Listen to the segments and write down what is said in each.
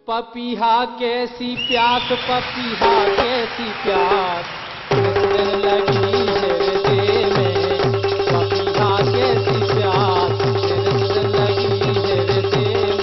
पपीहा कैसी प्यास, पपीहा कैसी प्यास कृष्ण लगी हृदय में। पपीहा कैसी प्यास कृष्ण लगी हृदय में।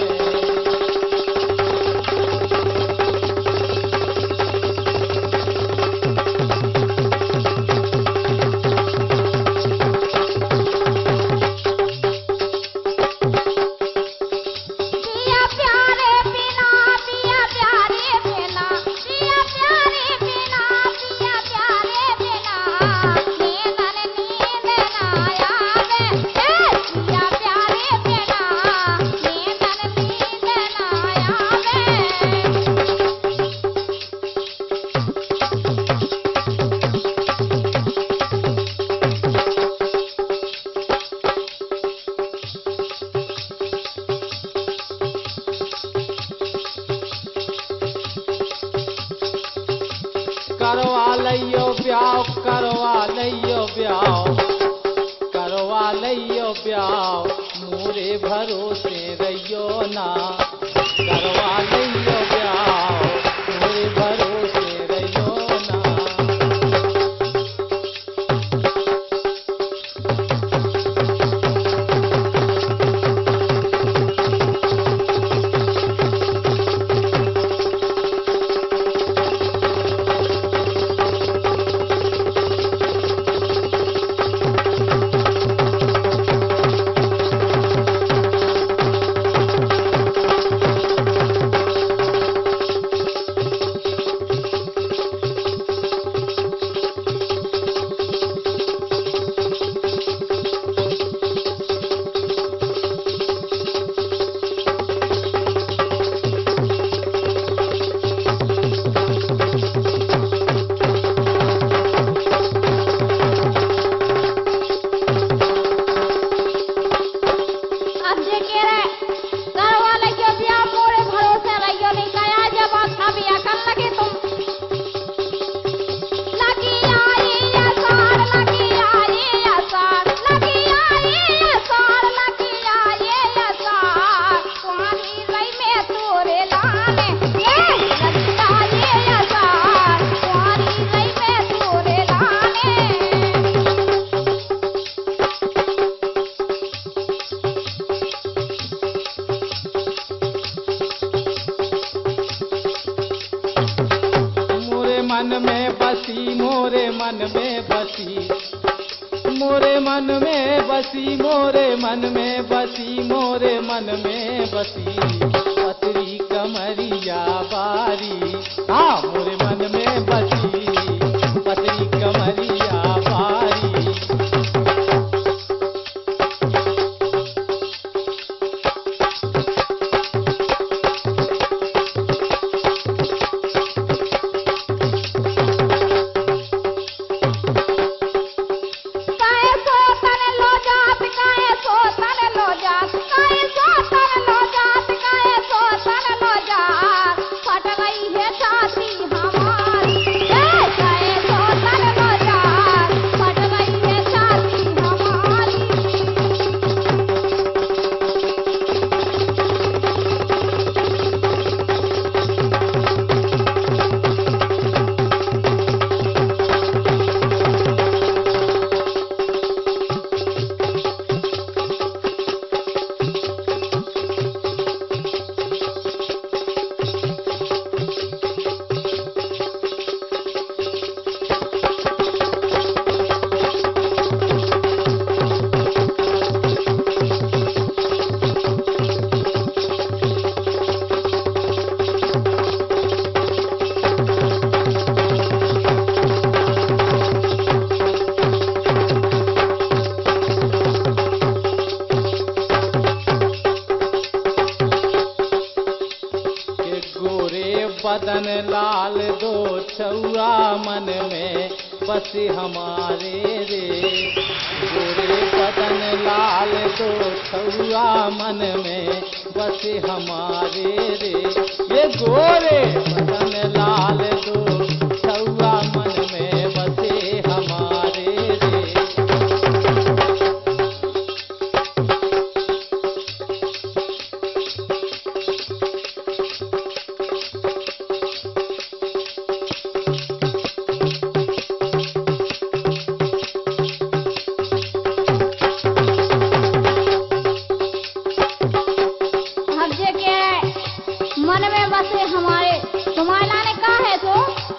करवा लइयो ब्याह, करवा लइयो ब्याह, करवा लइयो ब्याह, मोरे भरोसे रहियो ना। करवा लइयो ब्याह, मोरे भरोसे रहियो ना। मन में बसी, मोरे मन में बसी, मोरे मन में बसी, मोरे मन में बसी, मोरे मन में बसी। पतरी कमरिया बारी, हाँ मोरे मन में बसी, पतरी कमरिया बारी। बदन लाल दो छौआ मन में बसे हमारे रे। गोरे बदन लाल दो छौआ मन में बसे हमारे रे। ये गोरे बदन लाल दो छौआ मन में बसे हमारे रे। मन में बसे हमारे, तुम्हारे लाने का है तो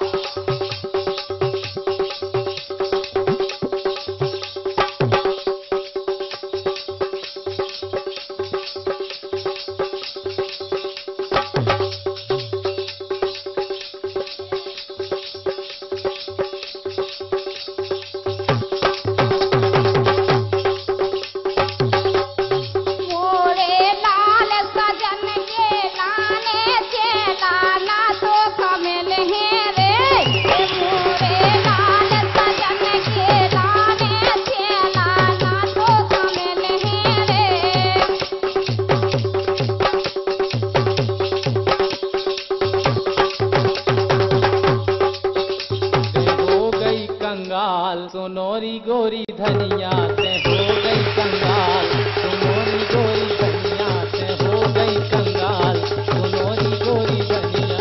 सोनोरी गोरी धनिया से हो गई कंगाल, सोनोरी गोरी धनिया से हो गई कंगाल, सोनोरी गोरी धनिया।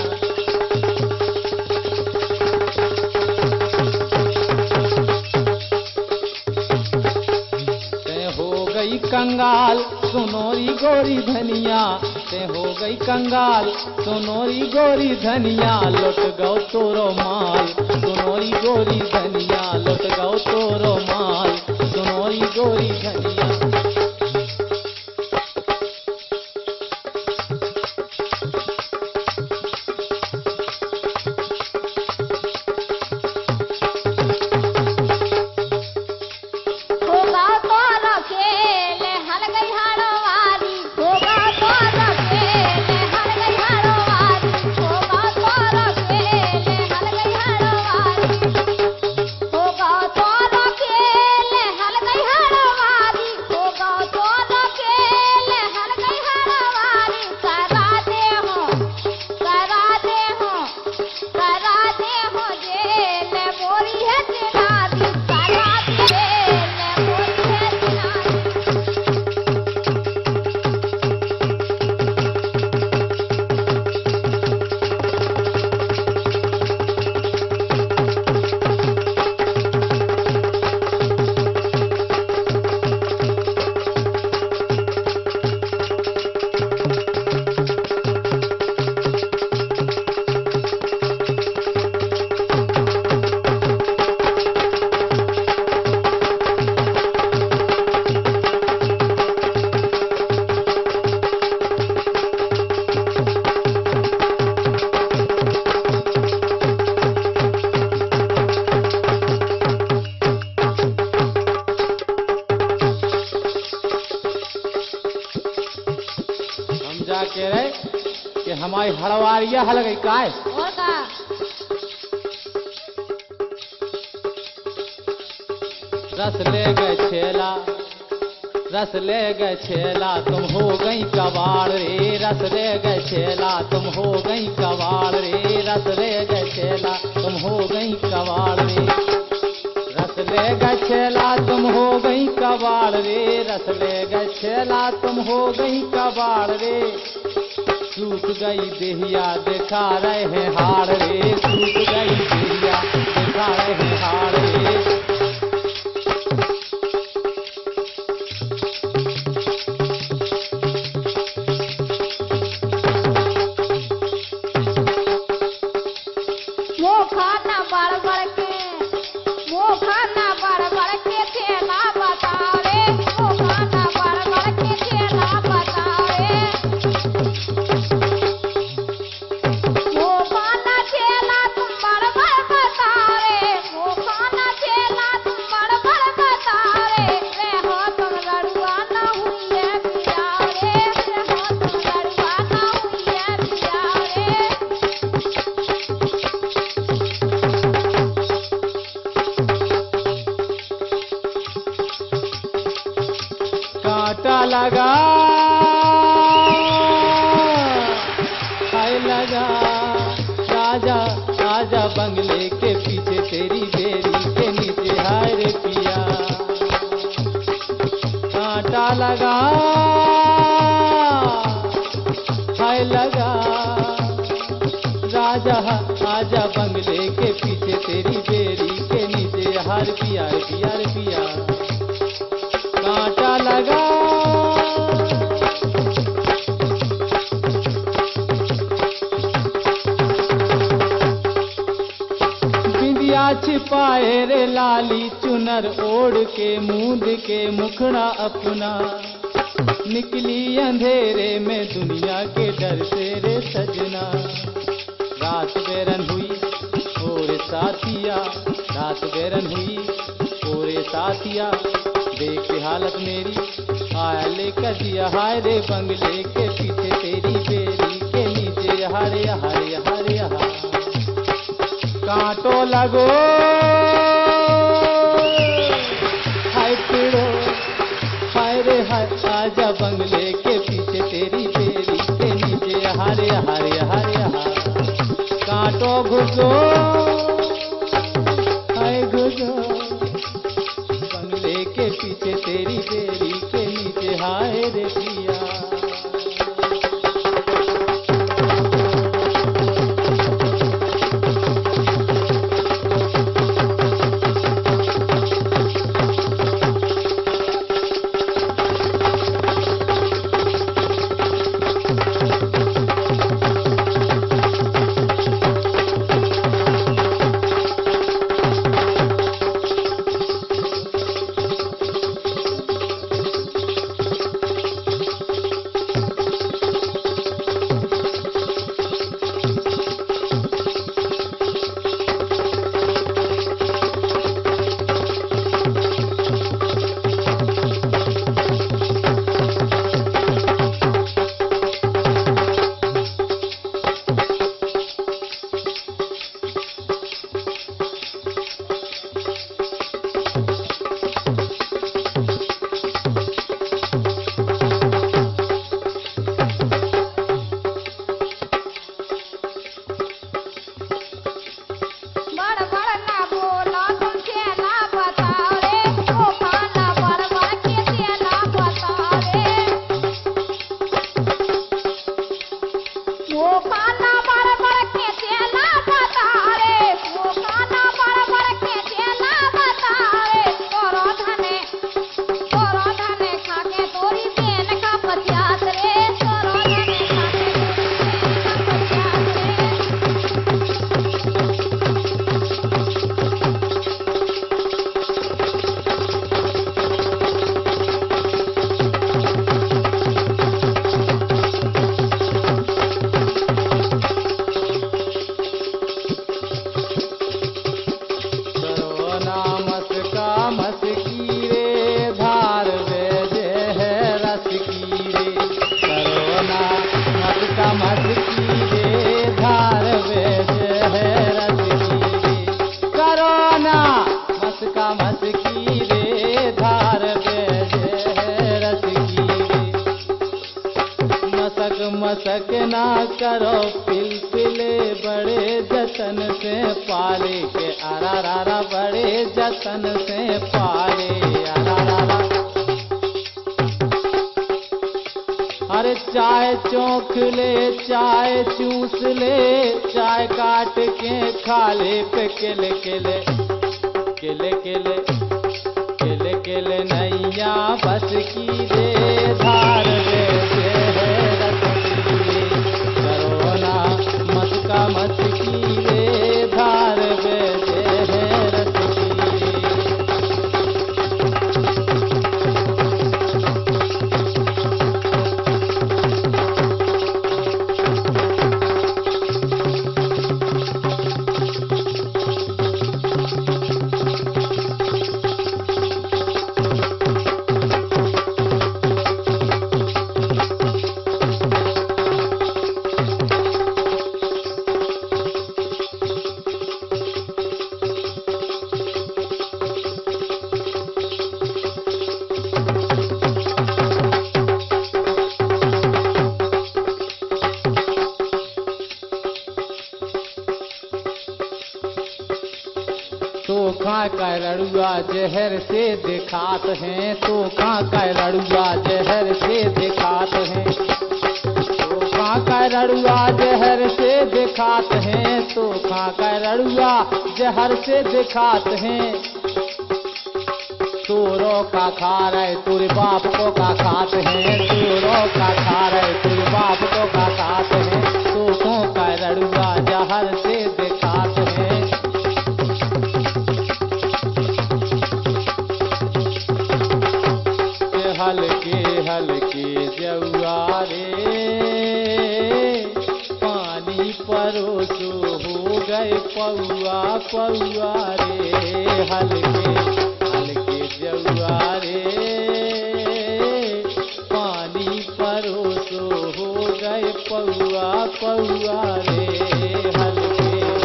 से हो गई कंगाल सोनोरी गोरी धनिया, से हो गई कंगाल सोनोरी गोरी धनिया। लुट गौ तोरो माल सोनोरी गोरी धनिया, लुट गौ तोरो माल सोनोरी गोरी धनिया। जाके रहे कि हमारी हड़वारिया हल गई काय और का रस ले गए छेला, रस ले गए छेला तुम हो गई कबाड़ रे, रस ले गए छेला तुम हो गई कबाड़ रे, रस ले गए छेला तुम हो गई कबाड़ रे, रस ले गए छेला तुम हो गई कबाड़ रे, रस ले गए छेला तुम हो गई कबाड़ रे। सूख गई देहिया दिखा रहे हैं हाड़ रे, सूख गई देहिया दिखा रहे हैं हाड़ रे। वो खाना बड़ बड़ के, वो खाना बड़ बड़ के ठेला बताओ रे, वो खाना बड़ बड़ के ठेला बताओ रे, वो खाना ठेला तुम बड़ बड़ बताओ रे, वो खाना ठेला तुम बड़ बड़ बताओ रे। रे हो तुम लड़ुआ ना हुई है पिया रे, रे हो तुम लड़ुआ ना हुई है पिया रे। कांटा लगा हाय लगा राजा राजा बंगले के पीछे तेरी बेरी के नीचे हाय रे पिया। कांटा लगा हाय लगा राजा आजा बंगले के पीछे तेरी बेरी के नीचे हार पिया रे पिया रे पिया। कांटा लगा छिपाए रे लाली चुनर ओढ़ के मूंद के मुखड़ा अपना, निकली अंधेरे में दुनिया के डर से रे सजना। रात बेरन हुई और साथिया, रात बेरन हुई और साथिया, देख हालत मेरी आया लेकर दिया। हाय रे बंगले के पीछे तेरी बेरी के नीचे हरे हरे हरे हरे कांटो लगो, हाय पिड़ो, हाय रे हाय आजा बंगले के पीछे तेरी बेरी के नीचे हरे हरे हरे हरे कांटो घुसो, हाय घुसो बंगले के पीछे तेरी बेरी के नीचे हाय रे पिया। मसक ना करो पिलपिले बड़े जतन से पाले के अरारा बड़े जतन से पाले अरारा। अरे चाय चौंक ले चाय चूस ले चाय काट के खा ले पे केले केले केले केले केले केले नैया बस की दे धार दे मत की रे धार बेदे है रस तो खा कर लड़ुआ जहर से दिखात हैं, तो खा कर लड़ुआ जहर से दिखात हैं, तो खा कर लड़ुआ जहर से दिखात हैं, तो खा कर लड़ुआ जहर से दिखात हैं। तोरो का खा रहे तुरे बाप को का खात हैं, तोरो का खा रहे तुरे बाप को का खात हैं, तो का लड़ुआ जहर से दिखात हैं। परोसो हो गए पौआ पौआ रे, हल्के हल्के जौआ रे, पानी परोसो हो गए पौआ पौआ रे, हल्के।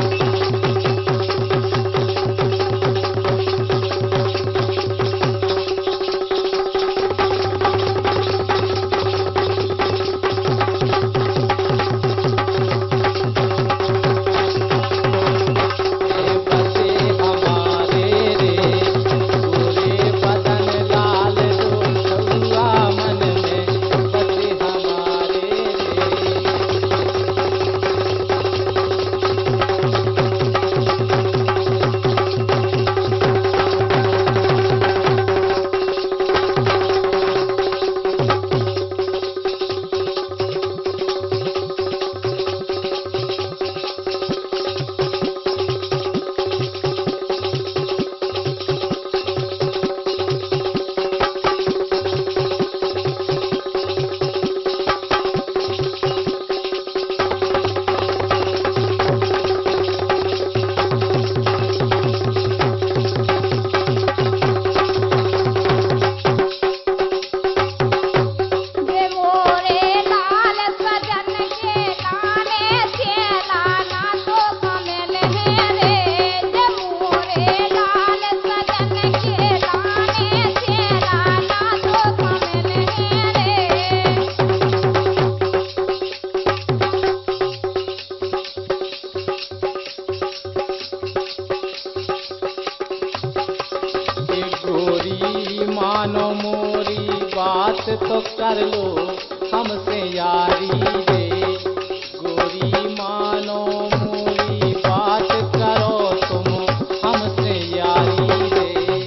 मानो मोरी बात तो कर लो हमसे यारी रे, गोरी मानो मोरी बात करो तुम हमसे यारी रे।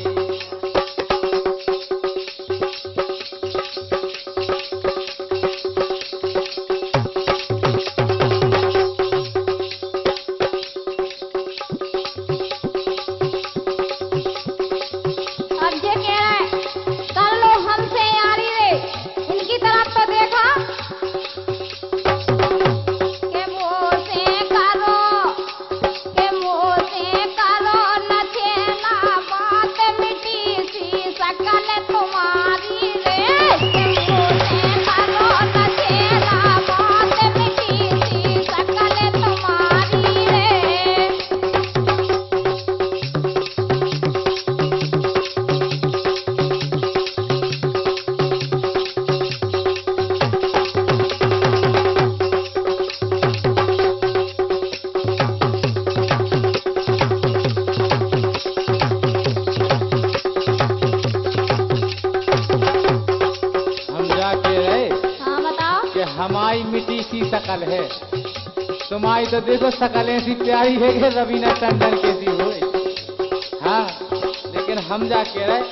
हमारी मिट्टी सी शकल है, तुम्हारी तो देखो शकल ऐसी प्यारी है कि रवीना टंडन की सी हो। हाँ, लेकिन हम जा कह रहे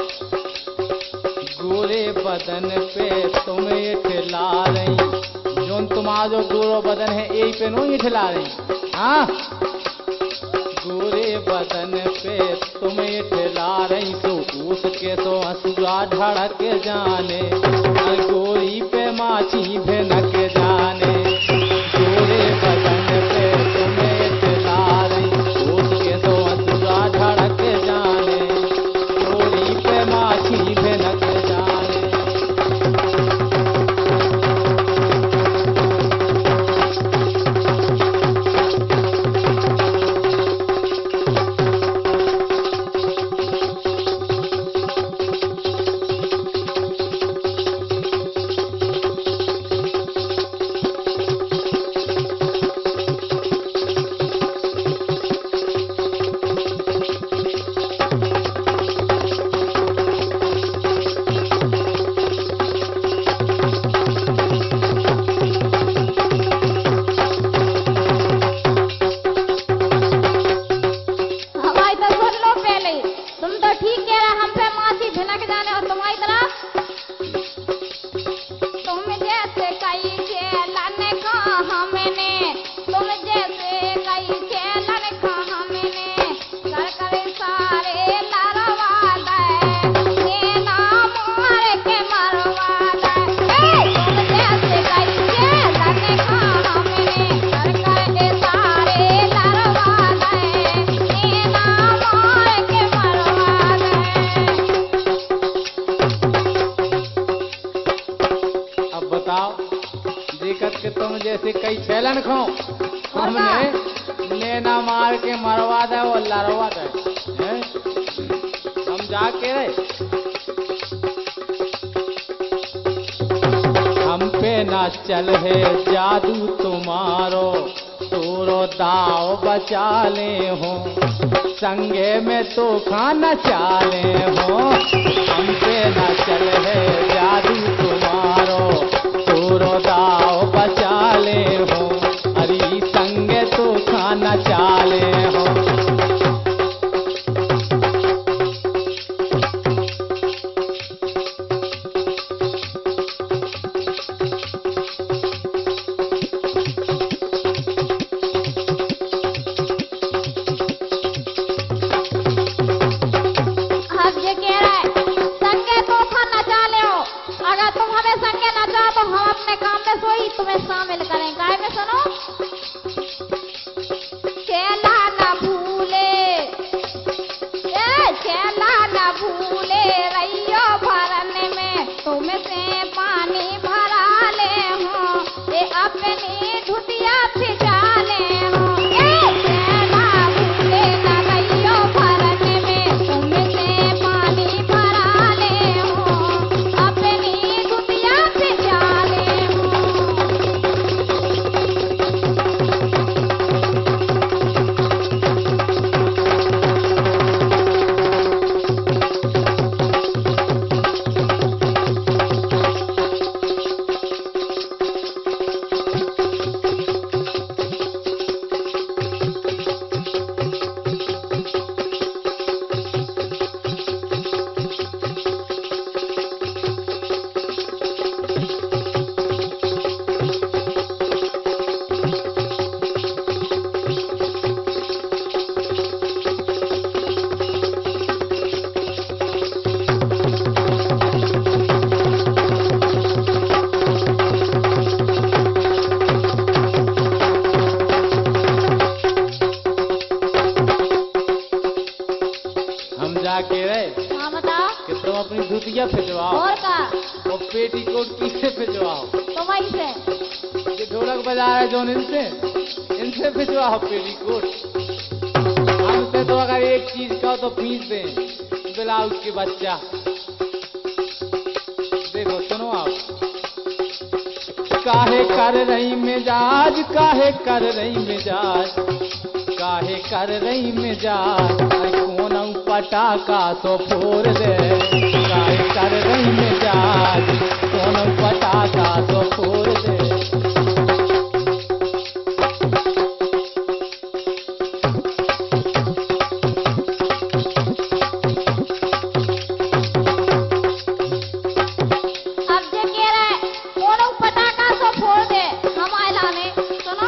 गोरे बदन पे तुम इठला रही, जो तुम्हारा जो गोरो बदन है यही पे नो इठला रही। हाँ, गोरे बदन पे तुम इठला रही तो उसके तो हंसुआ ढड़क जाने, गोरी पे माछी भिनक जाने। गोरे बदन पे तुम इठला रही उसके तो हंसुआ ढड़क जाने, गोरी पे माछी भिनक जाने। कई छेलन खो हमने नैना मार के मरवा दे वो लड़वा दे हैं? हम जाके रहे हम पे ना चल है जादू तुम्हारो तोरो दाव बचा ले हो संगे में तो खाना चाले हो हम पे ना चल है जादू तुम्हारो तोरो दाव बचा ले हो अरे संगे तो खाना चाले हो तुम्हें शामिल करें गाय में सुनो चेला न भूले चेला न भूले रैयो भरने में तुमसे पानी भरा ले हो ये अपनी धुतिया भिजा ले हो चेला भूले न रैयो भरने में तुमसे पानी भरा ले हो अपनी धुतिया भिजा ले हो हाँ बताओ कि तुम अपनी धुतिया भिजवाओ और का और पेटीकोट किससे भिजवाओ तो वहीं से ये ढोलक बजा रहे जो इनसे भिजवाओ पेटीकोट हमसे तो अगर एक चीज का तो फीस दें ब्लाउज के बच्चा देखो सुनो आप काहे कर रही मिजाज काहे कर रही मिजाज काहे कर रही मिजाज कौन पटाखा तो फोड़ दे काहे कर रही मिजाज कौन पटाखा तो फोड़ दे अब जे कह रहे कौन पटाखा तो फोड़ दे हम ऐलाने सुनो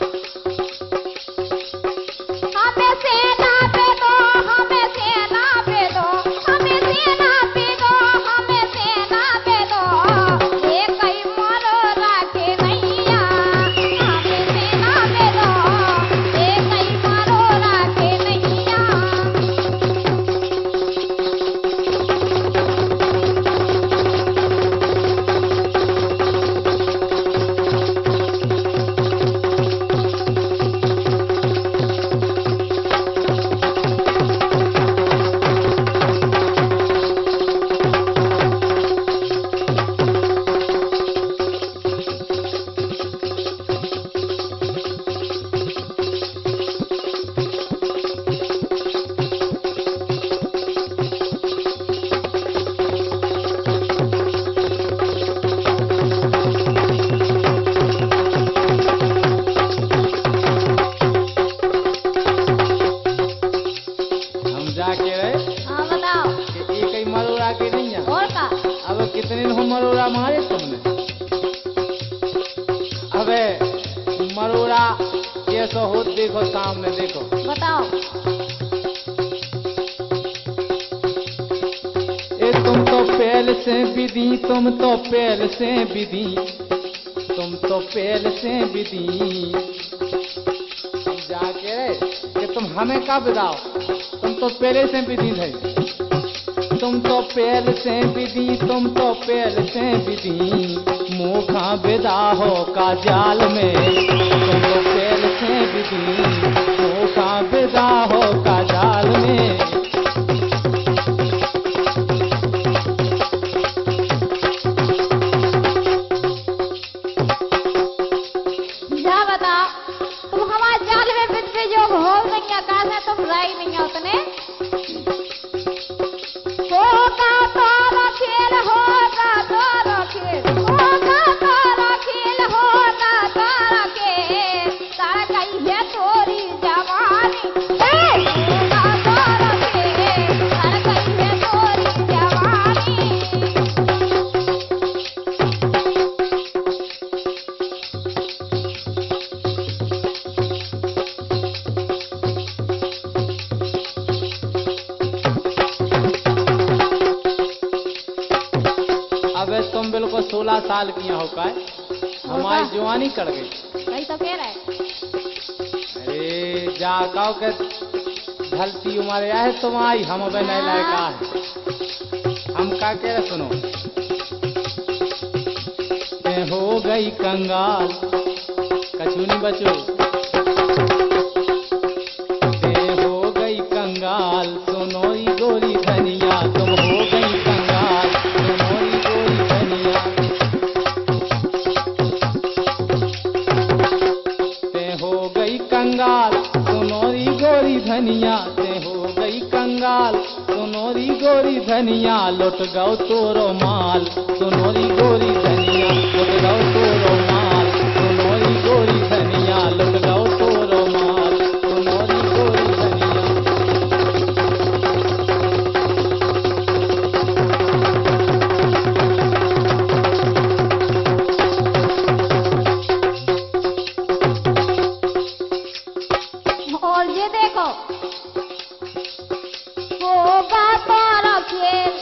हमें सेना पे दो हमें सेना पे दो हमें सेना पे दो हमें सेना पे दो ये कई मारो राखे नैया हमें सेना पे दो ये कई मारो राखे नैया हाँ बताओ कि ये कई मरोड़ा के नहीं है और का अब कितने हो मरोड़ा मारे तुमने अबे मरोड़ा कैसा हो देखो सामने देखो बताओ ए तुम तो पहले से विधि तुम तो पहले से विधि तुम तो पहले से विधि हम जाके कि तुम हमें कब बताओ तुम तो पहले से विधि थे तुम तो पैर से विधि, तुम तो पैर से विधि, मुखा विदा हो का जाल में। तुम तो पैर से विधि, मुखा विदा हो का जाल में। जा बताओ, तुम हमारे जाल में बिजली जो हो नहीं आकाश है, तुम राई नहीं हो उतने। होगा तारा खेल, होगा तारा खेल, होगा तारा खेल, होगा तारा खेल, तारा कही है तोरी जवानी। होगा तारा खेल, तारा कही है तोरी जवानी। अबे तुम बिल्कुल 16 साल की हो का है, हमारी जवानी कट गई। सही तो कह रहा है। अरे जा गाँव के ढलती उम्र है तुम आई, हम अबे नहीं लायका है। हम का कह रहे सुनो, ते हो गई कंगाल, कछुनी बचो, ते हो गई कंगाल, सोनोरी गोरी धनिया, तुम हो गई कंगाल, सोनोरी गोरी धनिया। ते हो गई कंगाल, सोनोरी गोरी धनिया, ते हो गई कंगाल, सोनोरी गोरी धनिया, लुट गौ तोरो माल, सोनोरी गोरी धनिया, लुट गौ तोरो माल, सोनोरी गोरी धनिया, लुट गौ तोरो माल, सोनोरी गोरी धनिया। और ये देखो, होगा तारा खेल,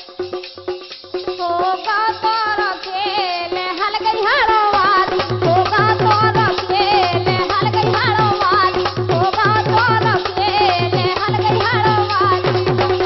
होगा तारा खेल, हल गई हारो वाली। होगा तारा खेल, हल गई हारो वाली। होगा तारा खेल, हल गई हारो वाली।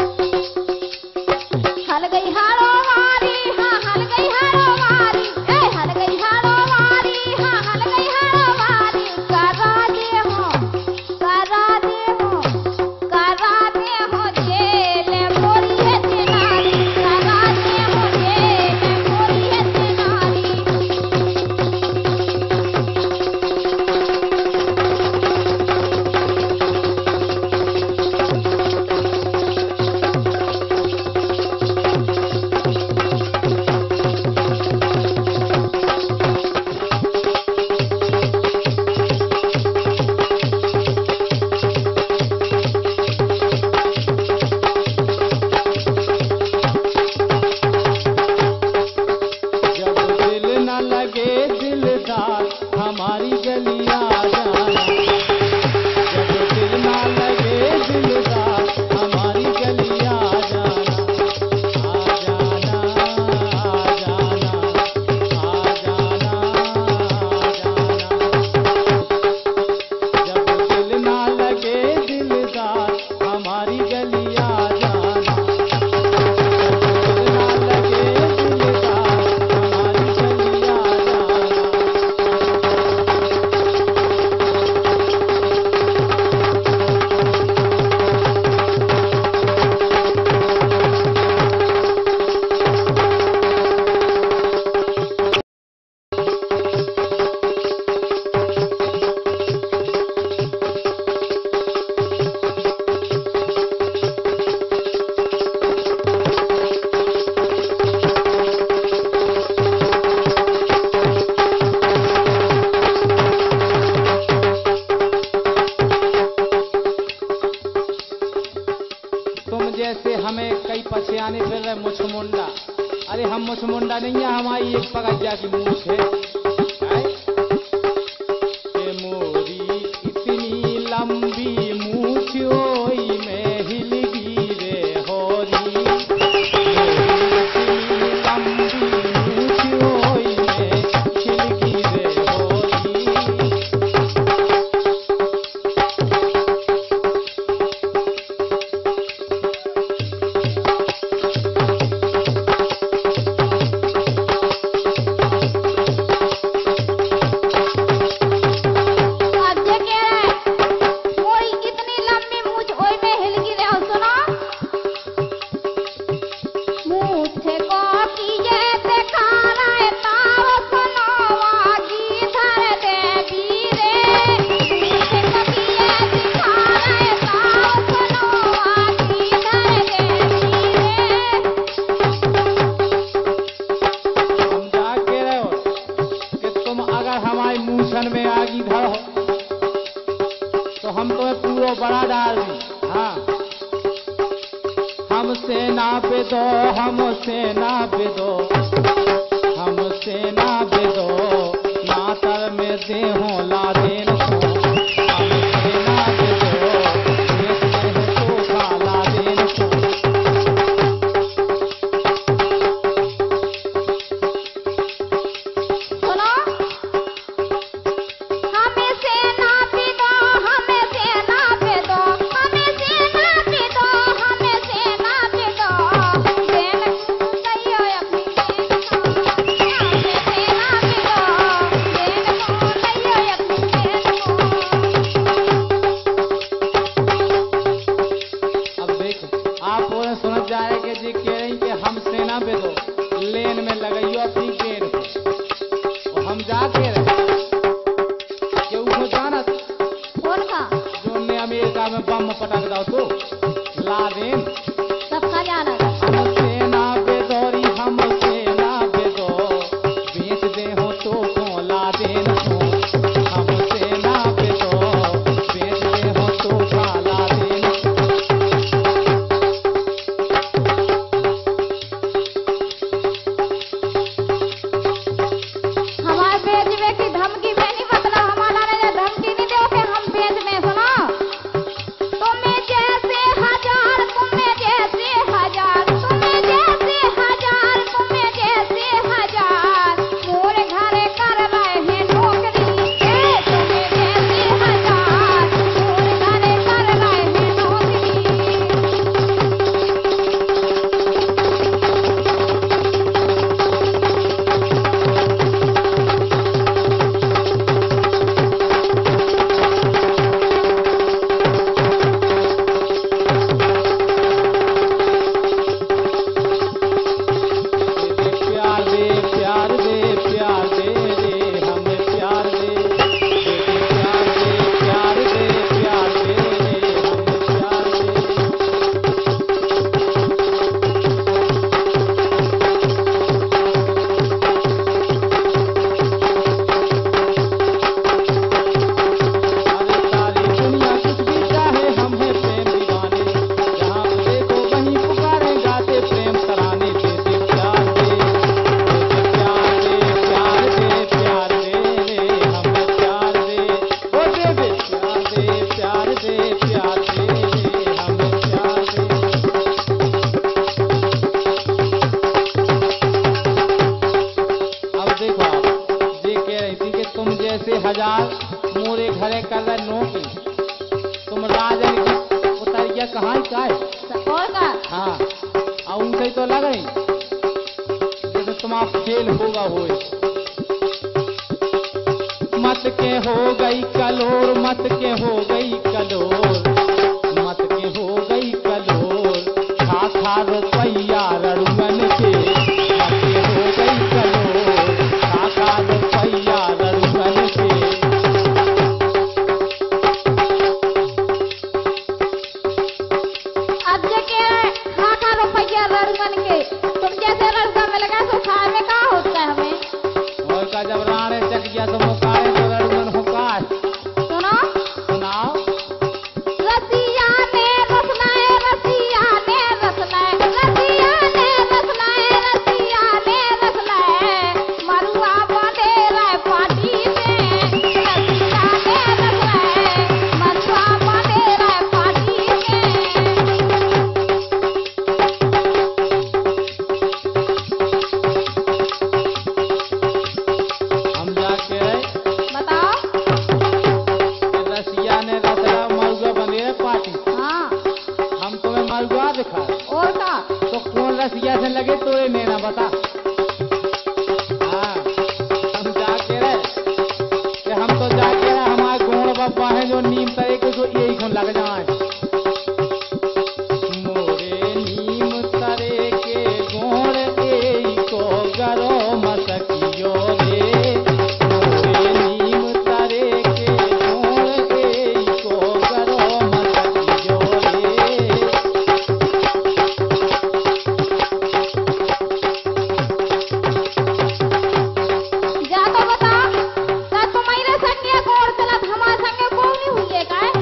हल गई हारो वाली, हाँ हल गई हारो वाली। हल गई हारो वाली, हाँ हल गई हारो वाली। करा दे हो, करा दे हो, करा दे हो जेल मोरी है तेनाली। करा दे हो जेल मोरी है तेनाली। जब दिल न लगे दिलदार, हमारी गलियां जाना। जब दिल न लगे दिलदार, हमारी गलियां जाना। आ जाना, आ जाना, आ जाना, आ जाना। जब दिल न लगे दिलदार, हमारी गलियां जाना। दिल न लगे दिलदार, हमारी गलियां जाना। तुम जैसे हमें कई पछयाने फिर रहे मुछमुंडा। अरे हम मुछमुंडा नहीं है, हमारी एक पगज्जा की मूछ है। हैं? कि मोरी इतनी लंबी मूछ ओई में हिलगी रे होरी। मोरी इतनी लंबी मूछ ओई में हिलगी रे होरी। हम तुम्हें पूरा बड़ा डाल दी। हाँ, हमसे ना बेदो, हमसे ना बेदो, हमसे ना बेदो, नातर में देहो ला देन को, हमसे ना बेदो, देखते हैं तो ला देन को। सुनो, हमें से ना बेदो, हमें से ना बेदो, हमें से ना बेदो, हमें से ना बेदो, देन कहियो अपनी देन को, हमें से ना बेदो, देन को कहियो अपनी देन को। अब देखो, आप बोले समझ जाएंगे जी कह रही कि हम सेना बेदो, लेन में लगाइयो अपनी गेंद को। और हम जाके रहे कि उसको जानत कौन का? जो ने अमेरिका में बम पटक दाओ तो लादेन। सबका जाना था। हम सेना बेदोरी, हम सेना बेदो, बेच दे हो तो को लादेन को। हम सेना बेदो, बेच दे हो तो का लादेन को। हमारे बेचवे की धमकी में नहीं, मतलब हमारा ने धमकी नहीं दो कि हम बेच में। सुनो, तुम्हें जैसे हजार, तुम्हें जैसे हजार, तुम्हें जैसे हजार, तुम्हें जैसे हजार, मोरे घरे कर रहे हैं नौकरी। तुम्हें जैसे हजार, मोरे घरे कर रहे हैं नौकरी। प्यार दे, प्यार दे, प्यार दे रे, हमें प्यार दे। प्यार दे, प्यार दे, प्यार दे रे, हमें प्यार दे। अरे सारी दुनिया कुछ भी चाहे, हम हैं प्रेम दीवाने, जहाँ पे देखो वहीं पुकारे गाते प्रेम तराने। दे दे प्यार दे, प्यार दे, प्यार दे, प्यार दे रे, हमें प्यार दे। ओ दे दे प्यार दे, प्यार दे, प्यार दे रे, हमें प्यार दे। अब देखो, आप ये कह रही थी कि तुम जैसे हजार मोरे घरे कर रहे नौकरी, तुम राजन की उतरिया कहाँ का है? और का? हाँ, और उनसे तो लग रही जैसे तुम्हारा फेल होगा होए। मत के हो गई कलोर, मत के हो गई कलोर, मत के हो गई कलोर, खा खा रुपैया रड़ुअन के। मत के हो गई कलोर, खा खा रुपैया रड़ुअन के। अब जो कह रहे खा रुपया रड़गन के, तुम जैसे रड़गन में लगा तो खाए में क्या होता है हमें? और का जब राणे चक गया तो मुकाए तो रड़ुअन होकाए। सुनो, सुनाओ। रसिया ने रसनाए, रसिया ने रसनाए, रसिया ने रसनाए, रसिया ने रसनाए, मरुआ बांधे रहे पाटी में। रसिया ने रसनाए, मरुआ बांधे रहे पाटी में। हम जाके बताओ। रसिया ने रसला मरुआ बने पार्टी, हाँ, हम तुम्हें मरुआ दिखा और का? तो कौन रसिया से लगे तोरे नेना बता। हाँ, हम जाके रहे कि हम तो जाके रहे, हमारे गोड़ बाबा है जो नीम तरे को जो यही खून लग जाए। मोरे नीम तरे के गोड़ यही को गरो मसकियो रे। मोरे नीम तरे के गोड़ यही को गरो मसकियो रे। जा तो बता, का तुम्हारे संगे गोड़ चलत हमारे संगे कौन नहीं हुई है का?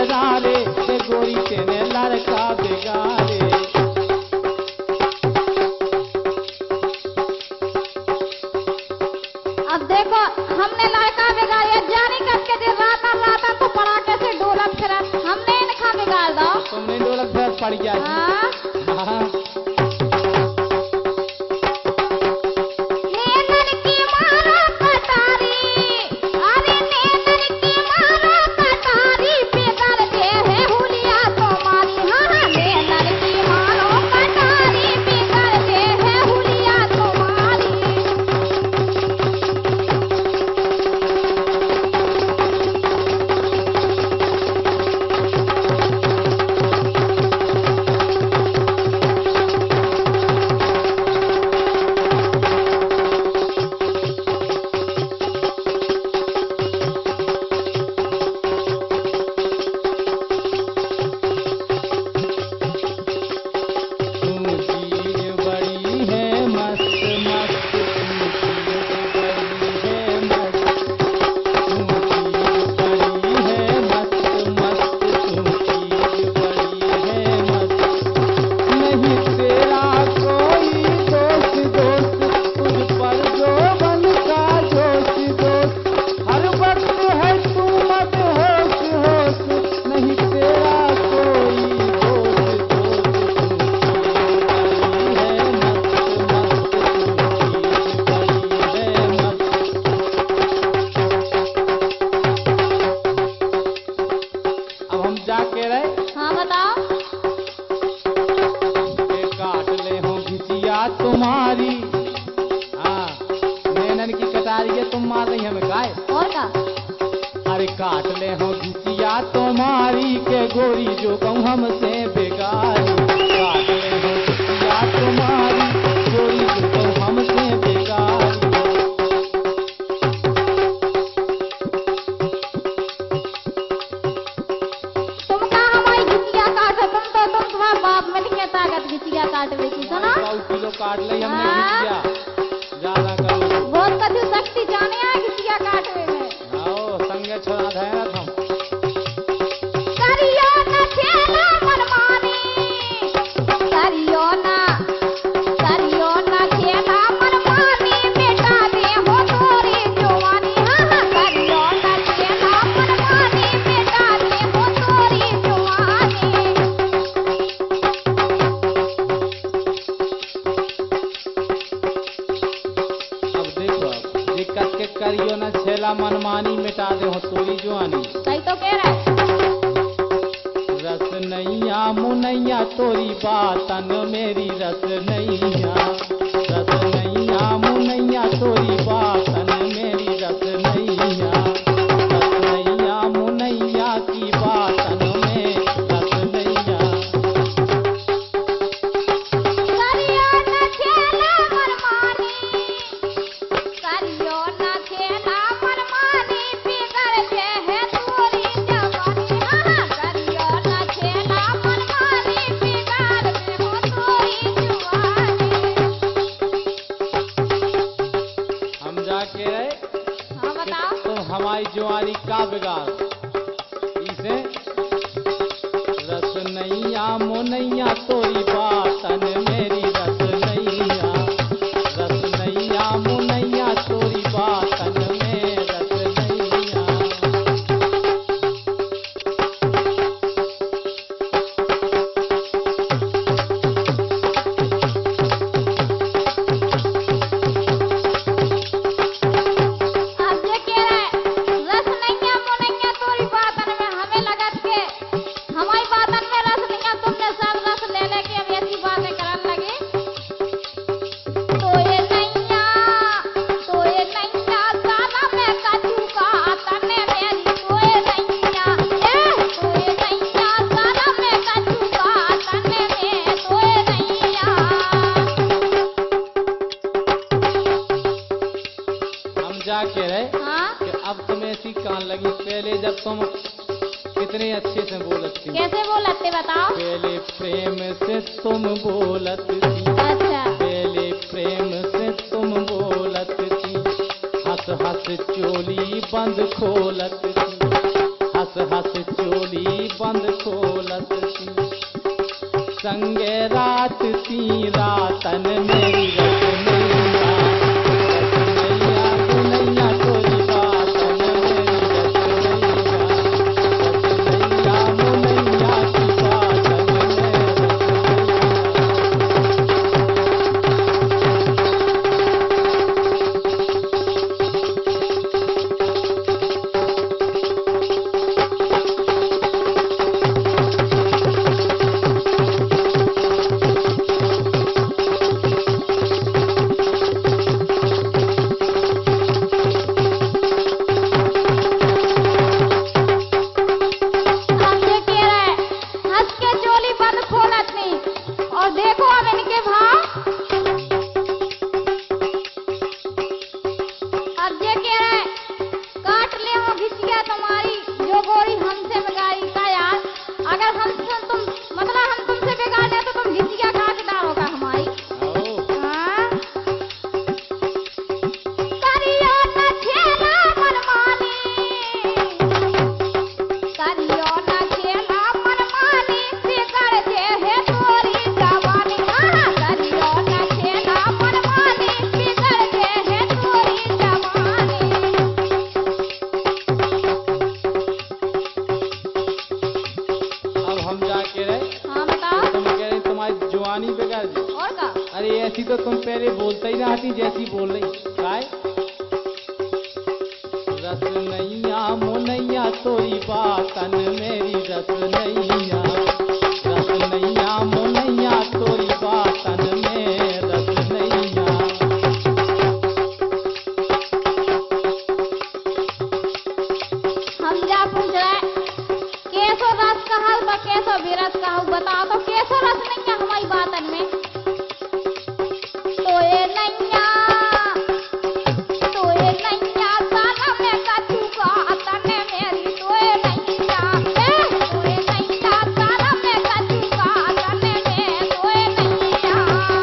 करारे ते गोरी तेने लड़का बिगाड़े। अब देखो हमने लड़का बिगाड़े जानी करके दिन रात तो पड़ाके से ढोलक फिरत हमने इनका बिगाड़ दो। तुमने ढोलक फिरत पड़ गया जी। हाँ? हाँ। नैनन की मारो कटारी, अरे नैनन की मारो कटारी, बिगड़ दे है हुलिया तुम्हारी। हाँ नैनन की मारो कटारी, बिगड़ दे है हुलिया तुम्हारी। तू चीज बड़ी है मस्त मस्त, तू चीज बड़ी है मस्त, तू चीज बड़ी है मस्त मस्त, तू चीज बड़ी है मस्त। नहीं तेरा कोई दोस्त दोस्त, तुझ पर जो बन का जोश दोस्त, हर वक्त है तू मत होश होश। नहीं तेरा कोई दोस्त दोस्त, अब हम जाके रहे हाँ बताओ। के काट ले हो घिसिया तुम्हारी। हाँ नैनन की कटारी है तुम मार रही हमें गाय। और का अरे काट ले हो घिसिया तुम्हारी के गोरी जो कहूँ हमसे बेगारी। काट ले हो घिसिया तुम्हारी गोरी जो कहूँ हमसे बेगारी। तुम कहा हमारी घिचिया काटो, तुम तुम्हारे बाप में नहीं ताकत घिचिया काटने की। सुना 100 किलो काट ली हमने हाँ। घिसिया। ज्यादा करो बहुत कछु शक्ति जाने आ घिचिया काटने में। आओ संगे छोड़ा धैर्य हम। करियो न खेला मनमानी, करियो न खेला मनमानी, बेटा दे हो तोरी जवानी। हाँ करियो न खेला मनमानी, बेटा दे हो तोरी जवानी। अब देखो अब दिक्कत के करियो न छेला मनमानी, मिटा दे हो तोरी जवानी। सही तो कह रहा है। रस नैया मुनैया तोरी बातन मेरी, रस नैया मुनैया तोरी बातन मेरी, रस नैया मुनैया की बातन में रस नैया। करियो न खेला मनमानी, करियो न खेला मनमानी, बिगड़ दे है तोरी जवानी। हाँ करियो न खेला मनमानी, बिगड़ दे हो तोरी जवानी। हम जाके रहे हाँ बताओ। तो हमारी जवानी का बिगाड़ इसे। रस नैया मुनैया तोरी बातन मेरी, रस नैया मुनैया तोरी बातन में रस नैया। अब ये कह रहा है रस नैया मुनैया तोरी बातन में, हमें लगा के हमारी बातन में रस नैया, तुमने सब रस ले लेके अब ऐसी बातें करने लगे। तो ये नैया सारा में कछु का तने मेरी। तो ये नैया सारा में कछु का तने में। तो ये नैया हम जाके रहे हाँ कि अब तुम्हें ऐसी कान लगी। पहले जब तुम कितने अच्छे से बोलत थी, कैसे बोलते बताओ। पहले प्रेम से तुम बोलत थी, अच्छा पहले प्रेम से तुम बोलत थी। हंस हंस चोली बंद खोलत थी, हंस हंस हंस चोली बंद खोलत थी संगे रात सी रातन मेरी रसनैया रसनैया गुनैया तोरी बातन मेरी रसनैया रसनैया मुनैया की बातन मेरी अब ये कह रहा है, हंस के चोली बंद खोलत नहीं। और देखो अब इनके भाव। अब ये कह रहा है, काट ले हो घिसिया तुम्हारी जो गोरी हमसे बिगाड़ी का यार। अगर हमसे तुम मतलब हम तुमसे बिगाड़े तो तुम घिसिया काट डालोगा हमारी। हाँ? करियो न खेला मनमानी, करियो न खेला मनमानी, बिगड़ जे है तोरी जवानी। हाँ, करियो न खेला मनमानी, बिगड़ जे है तोरी जवानी। अब हम जाके रहे हाँ बताओ। तुम कह रहे तुम्हारी जवानी बिगाड़ दी। और का अरे ऐसी तो तुम पहले बोलते ही ना थी जैसी बोल रही काय रसनैया मुनैया तोरी बातन मेरी रसनैया रसनैया मुनैया तोरी बातन में रसनैया। हम जा पूछ रहे कैसो रस कहल बा कैसो विरस कहल बताओ तो कैसो रस नहीं है हमारी बातन में। तोए नैया साला में कछु का तने मेरी तोए नैया साला में कछु का तने में तोए नैया।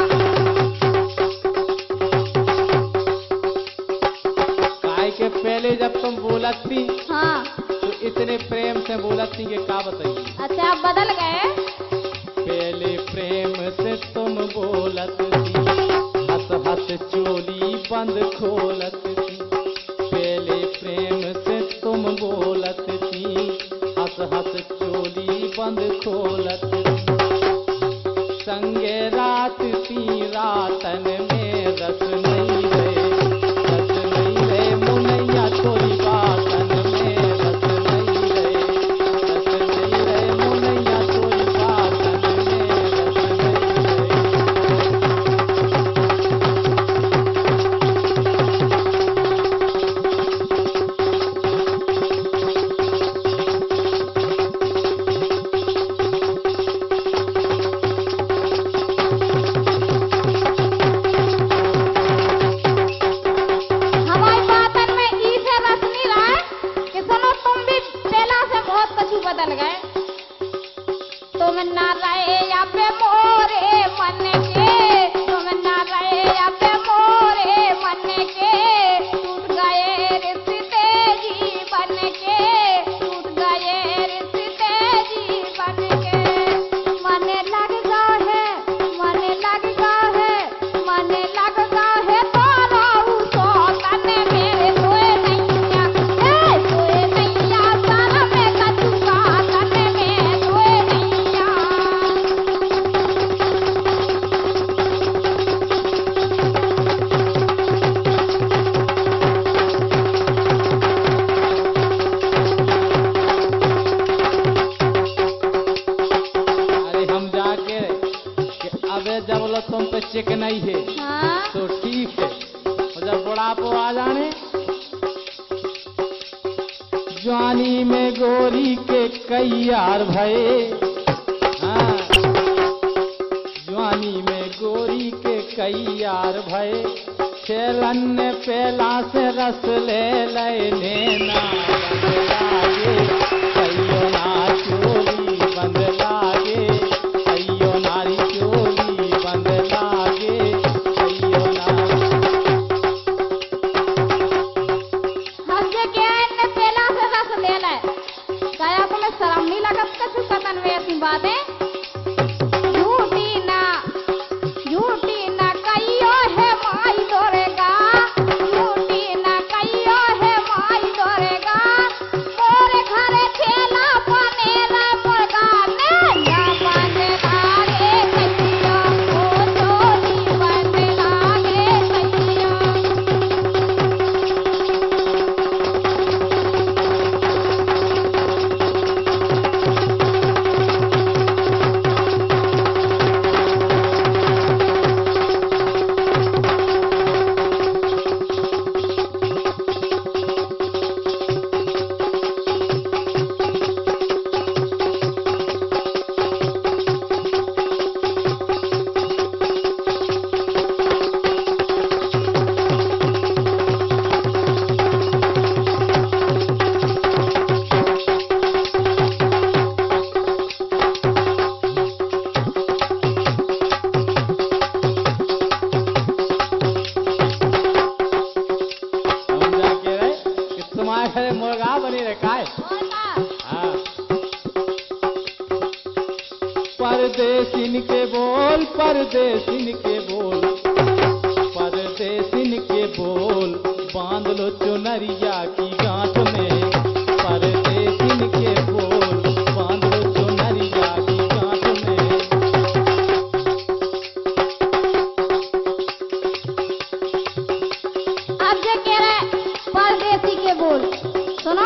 काय के पहले जब तुम बोलत थी हाँ तो इतने प्रेम से बोलत थी कि का बताइए। अच्छा अब बदल गए। पहले प्रेम से तुम बोलत थी हंस हंस चोली बंद खोलत थी पहले प्रेम से तुम बोलत थी हंस हंस चोली बंद खोलत थी संगे रात सी रातन में रस नहीं रहे मुनैया तोरी बातन में रस नहीं रहे मुनैया तोरी बातन में रस नहीं रहे। हमारी बातन में ई से रस नहीं रहा है कि सुनो तुम भी पहला से बहुत कछु बदल गए। तुम ना रहे या पे मोरे मन के, तुम ना रहे या पे मोरे मन के, टूट गए रिश्ते जीवन के, टूट गए रिश्ते जीवन के। मन लग गया है, मन लग गया है, मन लग गया है तोरा सो तने मेरे तोए नैया साला में कछु का तने में तोए नैया। अरे हम जाके कि अबे जब लो तुम पे चिकनाई है हाँ तो ठीक है और जब बुढ़ापो आ जाने जवानी में गोरी के कई यार भये हाँ जवानी में गोरी के कई यार भये छेलन ने पेला से रस ले लेने ना लागे कईयो ना चोली बंद लागे कईयो नारी चोली बंद लागे कईयो ना। हम जे के ने पेला से रस ले ले लगन में ऐसी बातें झूठी ना कहियो है माई दोरेगा, झूठी ना कहियो है माई दोरेगा, मोरे घरे ठेला पनेरा मुर्गा ने ना बने लागे कहियो, ओ चोली बने लागे कहियो। मुर्गा बनी रे काय हाँ। परदेसिन के बोल परदेसिन के बोल परदेसिन के बोल बांध लो चुनरिया की गांठ में, परदेसिन के बोल बांध लो चुनरिया की गांठ में। अब जो कह रहे परदेसी के बोल सुनो,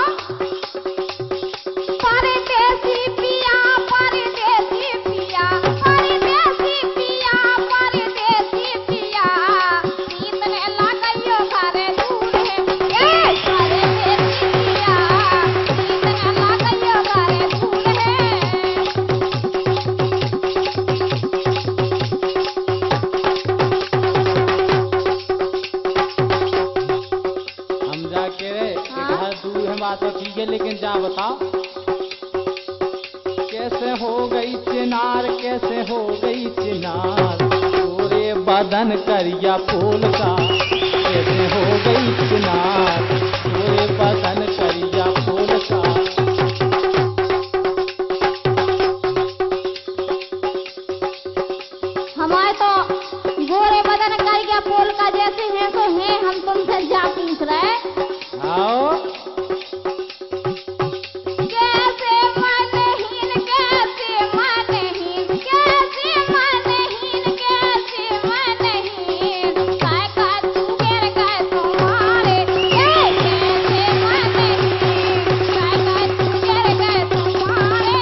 परदेसी पिया परदेसी पिया परदेसी पिया परदेसी पिया, इतने लगाइयो घरे दूर है ए परदेसी पिया, इतने लगाइयो घरे दूर है। हम जाके रे घर दूर है बात तो ठीक है, लेकिन जा बताओ कैसे हो गई चिनार, कैसे हो गई चिनार, पूरे बदन करिया फूल का, कैसे हो गई चिनार, पूरे बदन करिया फूल का। हमारे तो गोरे बदन कर गया पोल का जैसे हैं तो हैं, हम तुमसे जा पूछ रहे आओ कैसे मनहीन कैसे मनहीन कैसे मनहीन कैसे मनहीन, काय का तू गिर गए तुम्हारे कैसे मनहीन, काय का तू गिर गए तुम्हारे।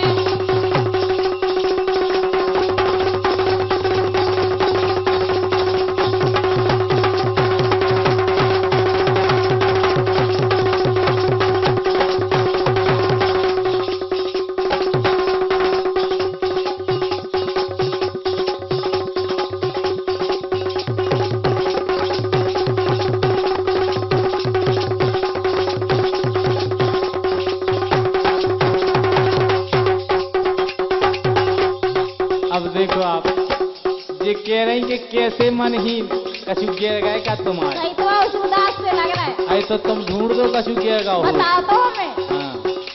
अब देखो आप ये कह रही कि कैसे मनहीन कछु गिर गए का तुम्हारे, सही तो उस उदास से लग रहा है, अरे तो तुम ढूंढ दो कछु गिरेगा हो। बताओ तो हमें। हाँ।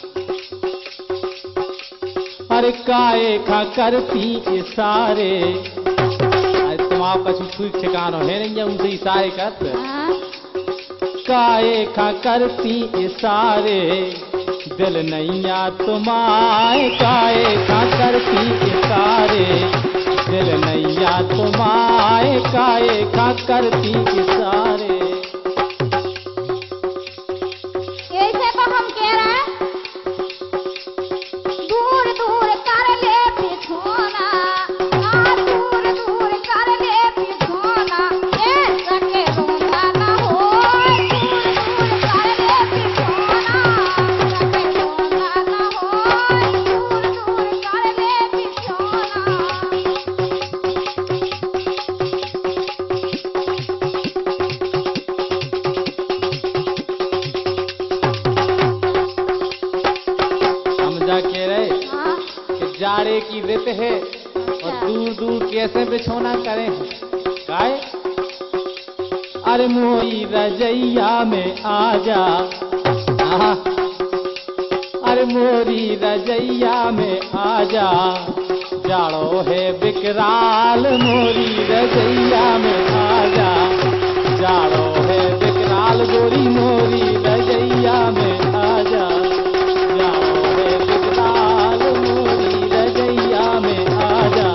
अरे काए खा करती इशारे, अरे तुम आप कछु ठीक ठिकानो है नहीं है उनसे इशारे करते, हाँ? काए खा करती इशारे, दिल नैया तुम्हारे, काए खा करती इशारे, दिल नैया तुम्हारे, काए खा करती इशारे। ऐसे तो हम कह रहे हैं दूर दूर कर ले बिछोना, दूर दूर कर ले बिछोना, ए सके रोना न हो, दूर दूर कर ले बिछोना, सके रोना न हो, दूर दूर कर ले बिछोना। कह रहे हाँ? कि जाड़े की रित है और दूर दूर कैसे बिछोना करें काय, अरे मोई रजैया में आजा, अरे मोरी रजैया में आजा, जाड़ो है विकराल, मोरी रजैया में आजा, जाड़ो है विकराल, गोरी मोरी रजैया में आजा, जाड़ो है विकराल, मोरी रजैया में आजा।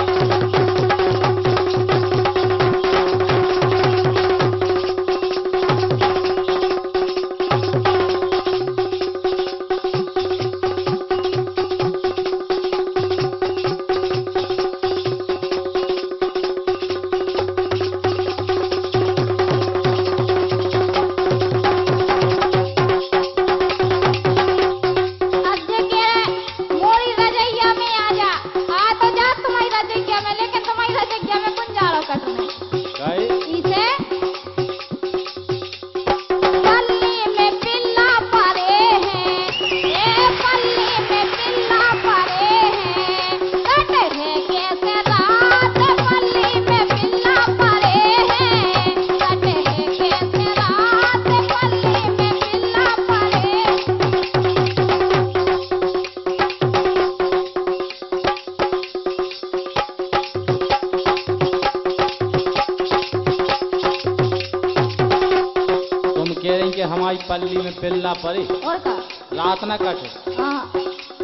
हमारी पल्ली में पिल्ला पड़ी और का रात न कटे। हाँ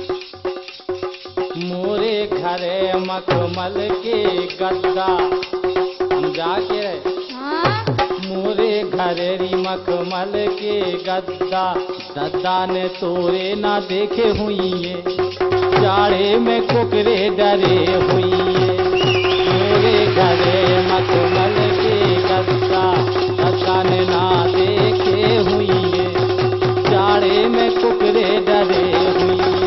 मोरे घरे मखमल के गद्दा, हम जाके हाँ मोरे घरेरी मखमल के गद्दा, दद्दा ने तोरे ना देखे हुई है, जाड़े में कुकरे डरे हुई है। मोरे घरे मखमल के गद्दा, दद्दा ने ना देखे हुई है, जाड़े में कुकरे डरे हुई है।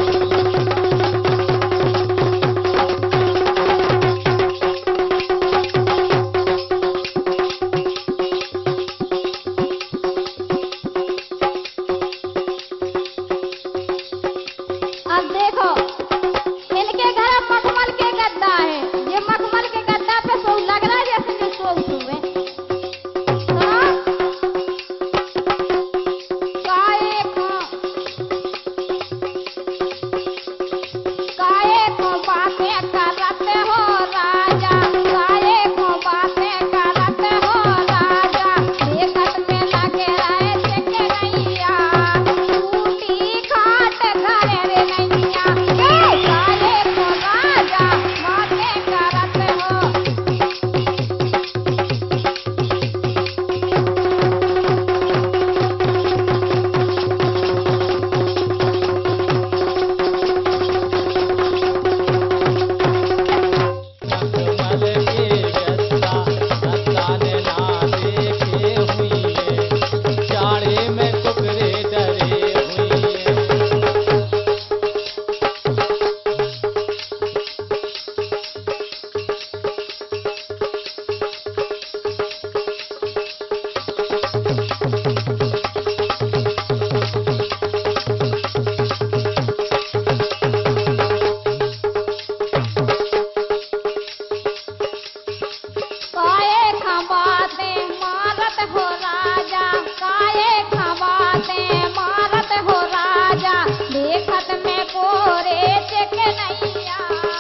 अब देखो इनके घर मखमल के गद्दा है, ये मखमल के गद्दा पे सो लग रहा है जैसे कि सो सुबह काहे को बातें करते हो राजा, काहे को बातें करते हो राजा, देखत में लगे रहे देखे नैया, टूटी खाट घरे रे नैया। काहे को राजा बातें करते हो। मखमल के गद्दा, दद्दा ने ना देखे हुई है, जाड़े में कुकरे डरे हुई है। काहे खबाते मारत हो राजा, काहे खबाते मारत हो राजा, देखत में कोरे चेक नैया।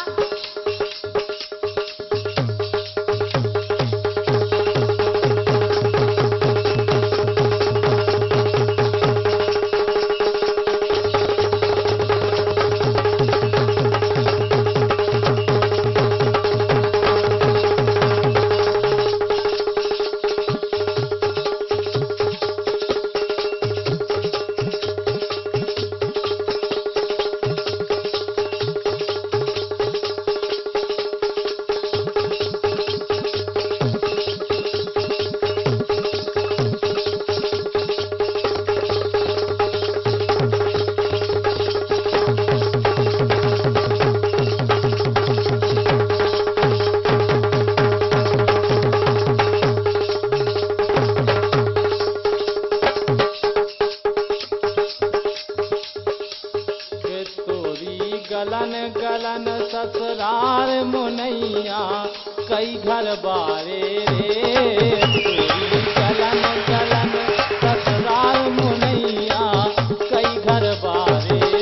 के तोरी गलन गलन ससुराल मुनैया, कई घर बारे रे। तोरी गलन गलन ससुराल मुनैया, कई घर बारे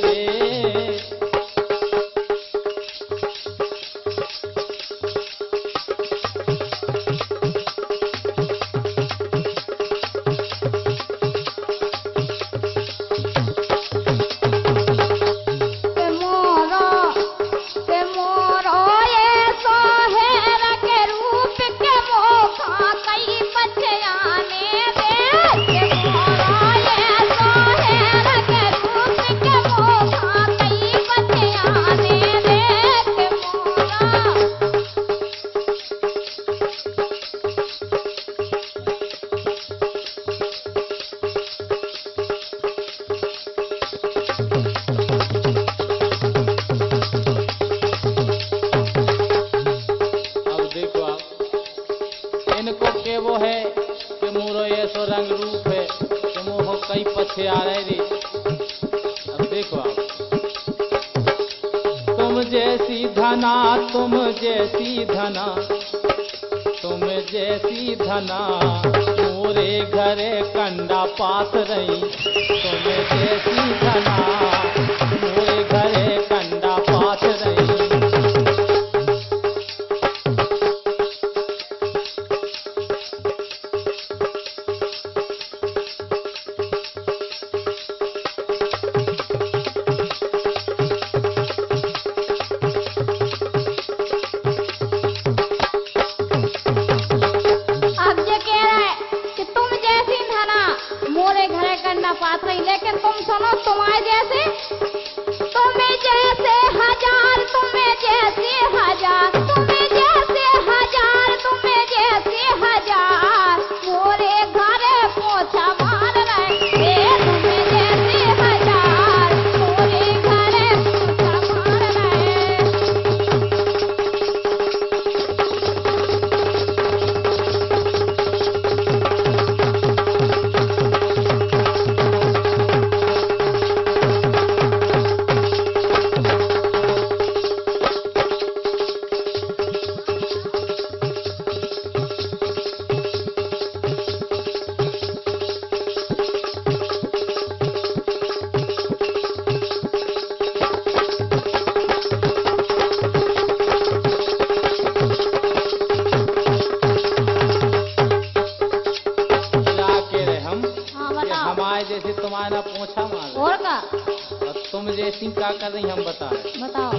अच्छे आ रहे रे। अब देखो आप, तुम जैसी धना, तुम जैसी धना, तुम जैसी धना, मोरे घरे कंडा पात रही। तुम जैसी धना, मोरे घरे कंडा पात रही। पात रही, लेकिन तुम सुनो, तुम्हारे जैसे, तुम्हें जैसे हजार, तुम्हें जैसे हजार, तुम्हें जैसे हजार, तुम्हें जैसे हजार, मोरे घरे पोछा मार रहे। तुम्हें जैसे हजार, मोरे घरे पोछा मार रहे। हमारे जैसे तुम्हारा पोछा मार और का, और तुम जैसी क्या कर रही हम बता रहे। बताओ।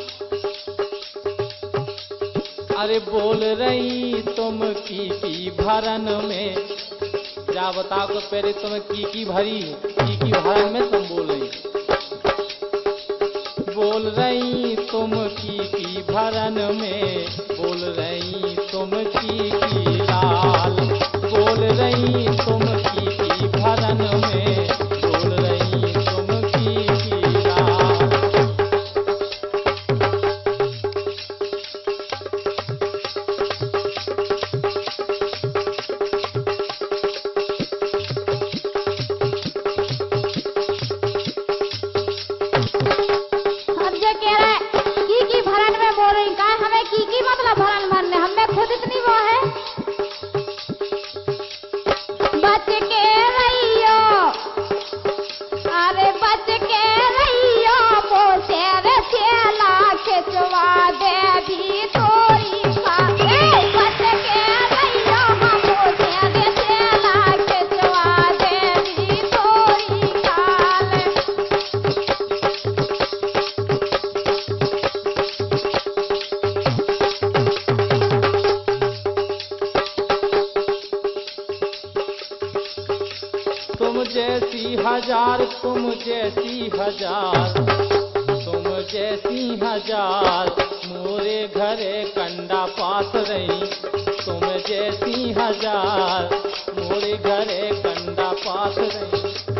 अरे बोल रही तुम की भरन में, जा बताओ तो पहले तुम की भरी है, की भरन में तुम बोल रही। बोल रही तुम की भरन में, बोल रही तुम की लाल, बोल रही तुम की भरन में, बोल रही तुम की लाल। अब जो कह रहा है की भरन में बोल रही, का हमें की मतलब भरन भरने, हमें खुद इतनी वो है। बच के रहियो, अरे बच के रहियो, पोसे रे चेला खिंचवा दे भी तोरी खा। बच के रहियो, हम पोसे रे चेला खिंचवा दे भी तोरी खाल। तुम जैसी हजार, तुम जैसी हजार, तुम जैसी हजार, मोरे घरे कंडा पात रही। तुम जैसी हजार, मोरे घरे कंडा पात रही।